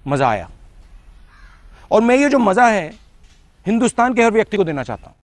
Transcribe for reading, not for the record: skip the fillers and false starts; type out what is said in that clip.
मज़ा आया। और मैं ये जो मज़ा है हिंदुस्तान के हर व्यक्ति को देना चाहता हूँ।